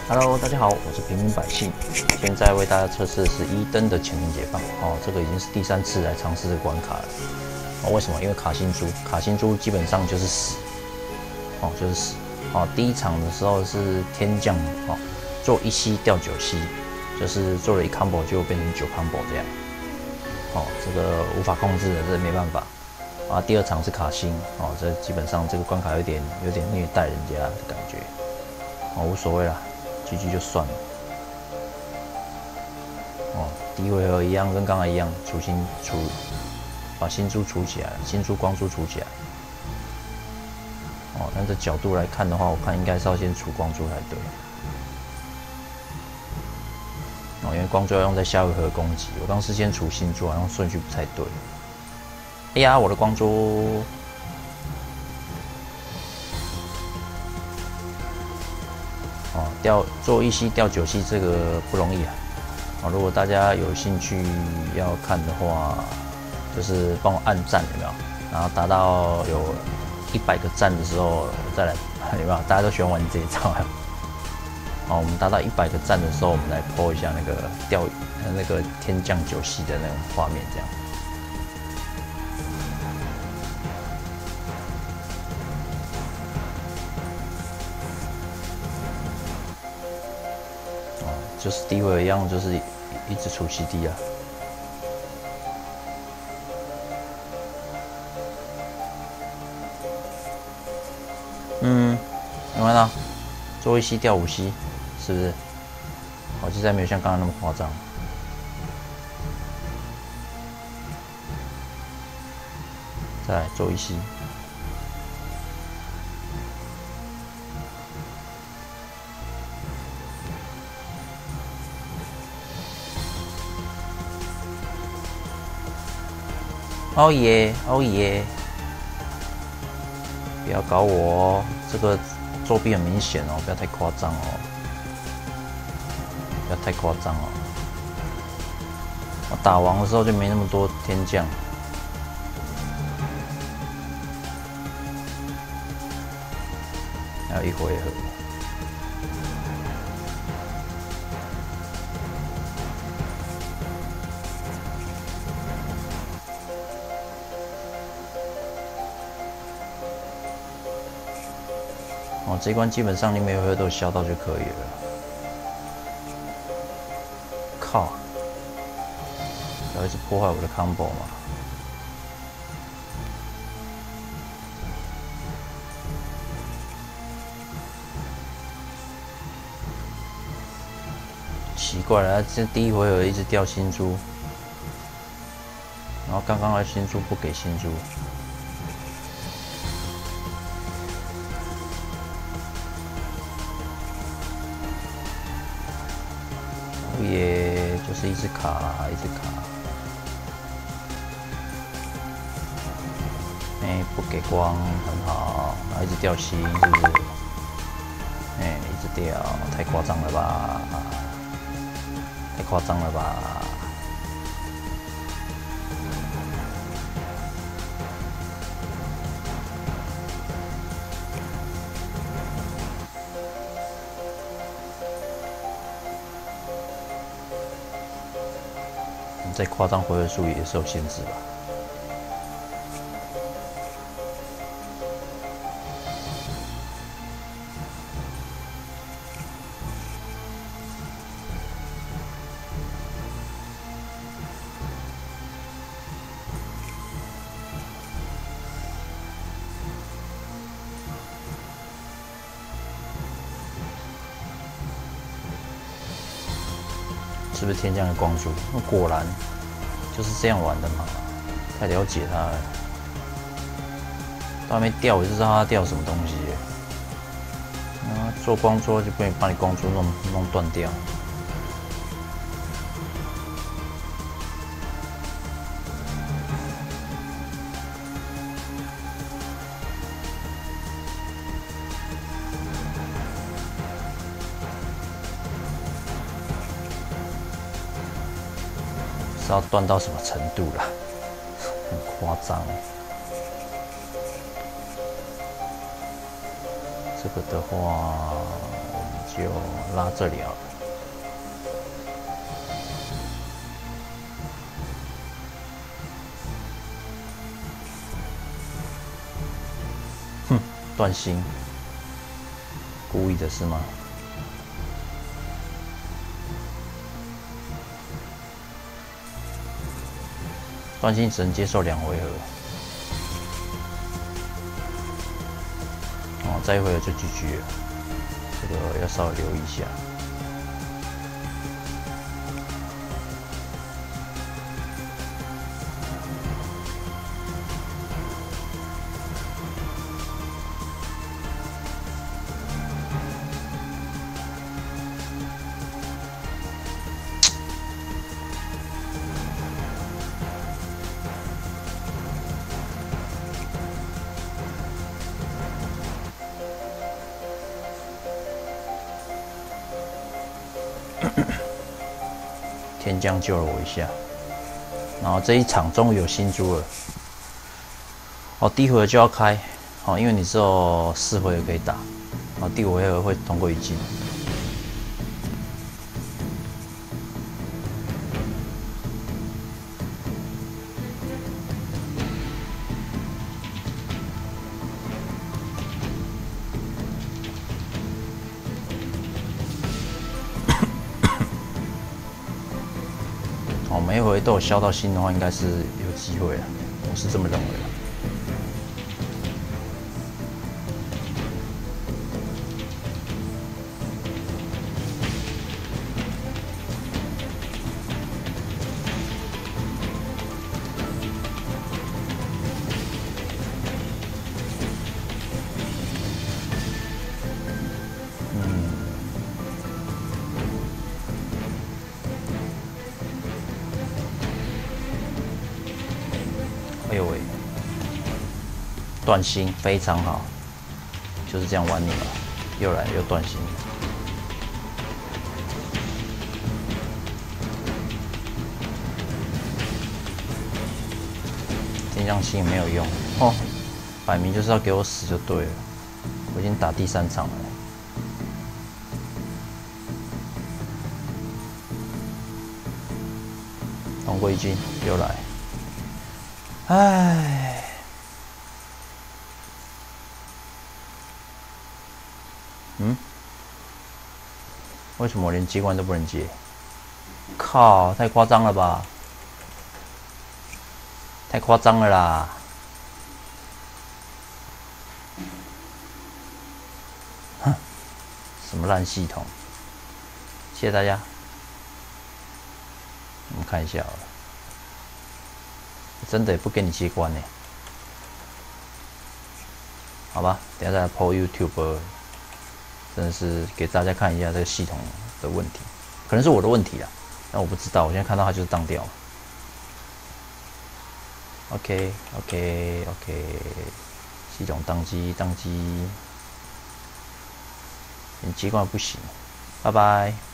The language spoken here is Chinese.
Hello，大家好，我是平民百姓。现在为大家测试的是一灯的潜能解放哦，这个已经是第3次来尝试这个关卡了。哦，为什么？因为卡辛猪基本上就是死，哦，就是死。哦，第一场的时候是天降哦，做1C掉9C，就是做了1 combo 就变成9 combo 这样。哦，这个无法控制的，这没办法。啊，第2场是卡辛哦，这基本上这个关卡有点虐待人家的感觉。哦，无所谓啦。GG 就算了。哦，第一回合一样，跟刚才一样，把新珠除起来，新珠光珠除起来。哦，按这角度来看的话，我看应该是要先除光珠才对。哦，因为光珠要用在下回合攻击，我当时先除新珠，好像顺序不太对。哎呀，我的光珠！哦，做1C掉9C这个不容易啊！哦，如果大家有兴趣要看的话，就是帮我按赞有没有？然后达到有100个赞的时候，我再来有没有？大家都喜欢玩这一招啊！哦，我们达到100个赞的时候，我们来 po 一下那个天降9C的那种画面，这样。就是第一回合一样，就是一直除 CD 啊。有看到做1C掉5C，是不是？好，其实还没有像刚刚那么夸张。再来做1C。哦耶，哦耶！不要搞我哦，这个作弊很明显哦，不要太夸张哦，不要太夸张哦。我打王的时候就没那么多天降，还有1回合。哦，这一关基本上你每回合都消到就可以了。靠！不要一直破坏我的 combo 嘛。奇怪了，这第一回合一直掉新珠，然后刚刚的新珠不给新珠。也就是一直卡，一直卡。不给光，很好，然后一直掉星，是不是？一直掉，太夸张了吧？太夸张了吧？再夸张回合数也是有限制吧？是不是天降的光珠？那果然就是这样玩的嘛！太了解他了，都还没掉，我就知道他掉什么东西。做光珠就不能把你光珠弄断掉。是要断到什么程度啦？很夸张。这个的话，我们就拉这里好了。哼，断芯，故意的是吗？断芯只能接受2回合。哦，再1回合就 GG 了，这个要稍微留意一下。天将救了我一下，然后这一场终于有新珠了。哦，第1回合就要开，哦，因为你只有4回合可以打，哦，第5回合会通过1击。哦，每一回都有消到芯的话，应该是有机会啊，我是这么认为的。哎呦喂，断芯非常好，就是这样玩你了，又来又断芯。天将芯没有用哦，摆明就是要给我死就对了。我已经打第3场了。通过1击又来。唉，为什么我连机关都不能接？靠，太夸张了吧！太夸张了啦！哼，什么烂系统？谢谢大家。我们看一下好了。真的也不给你接关呢，好吧，等一下再来 po YouTube， 真的是给大家看一下这个系统的问题，可能是我的问题啦，但我不知道，我现在看到它就是当掉。OK， 系统当机，连接关不行，拜拜。